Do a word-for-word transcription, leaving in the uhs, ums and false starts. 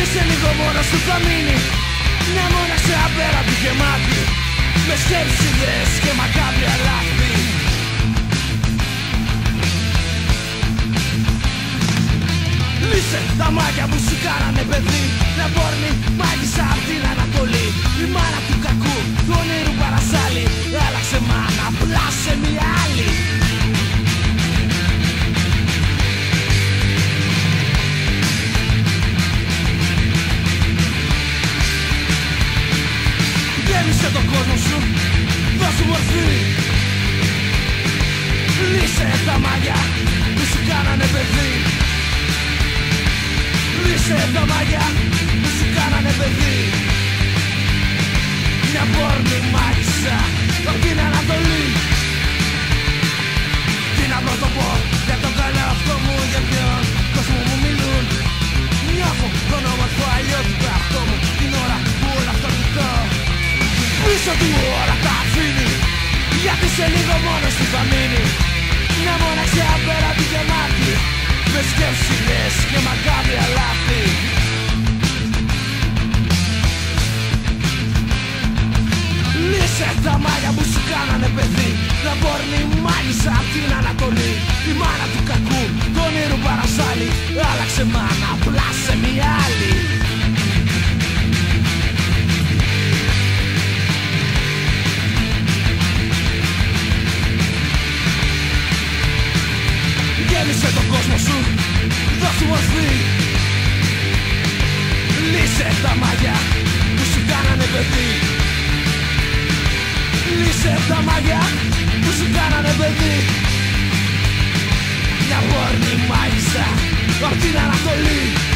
είσαι λίγο μόνος σου θα μείνει μια μοναξιά απέραντη γεμάτη με σκέψεις και μακάβρια λάθη. Λύσε τα μάτια που σου κάνανε παιδί, μια πόρνη μάγισσα απ' την Ανατολή. Η μάνα του κακού, του όνειρου παρασάλη, άλλαξε μάνα, απλά σε μια άλλη. Γέμισε τον κόσμο σου, δώσ' του μορφή. Λύσε τα μάγια που σου κάνανε παιδί. Λύσε τα μάγια που σου κάνανε παιδί. Μια πόρνη μάγισσα απ' την Ανατολή. Τι να πρωτοπώ για τον καλό αυτό μου, για ποιον κόσμο μου μιλούν. Νιώθω τον όμορφο αλλιώτικο αυτό μου την ώρα που όλο αυτό κοιτώ. Πίσω του όλα τα αφήνει, γιατί σε λίγο μόνος του θα μείνει. Μια μοναξιά απέραντη γεμάτη με σκέψεις και μακάβρια λάθη. Λύσε τα μάγια που σου κάνανε παιδί, να πόρνη μάγισσα απ' την Ανατολή. Η μάνα του κακού, του όνειρου παρασάλη, άλλαξε μάνα απλά σε μια άλλη. Γέμισε τον κόσμο σου, δώσ' του μορφή. Λύσε τα μάγια που σου κάνανε παιδί. Λύσε τα μάγια που σου κάνανε παιδί. Μια πόρνη μάγισσα απ' την Ανατολή.